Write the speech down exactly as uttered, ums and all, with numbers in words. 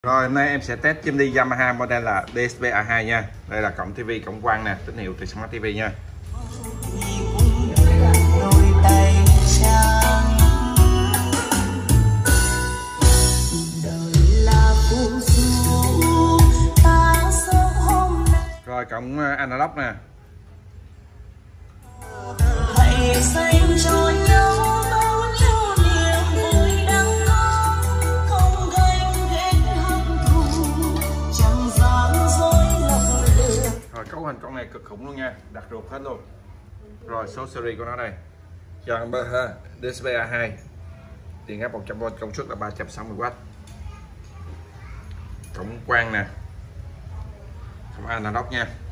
Rồi hôm nay em sẽ test chim đi Yamaha model là đê ét pê a hai nha. Đây là cổng tivi, cổng quang nè, tín hiệu từ Smart ti vi nha. Rồi cổng analog nè. Hãy dành cho nhau bao nhiêu niềm vui đang có, không ganh ghét hận thù, chẳng gian dối lọc lừa. Rồi cấu hình con này cực khủng luôn nha, đặt ruột hết luôn. Rồi số series của nó đây, Yamaha đê ét pê a hai, điện áp một trăm vôn, công suất là ba trăm sáu mươi oát. Cổng quang nè, cổng analog nha.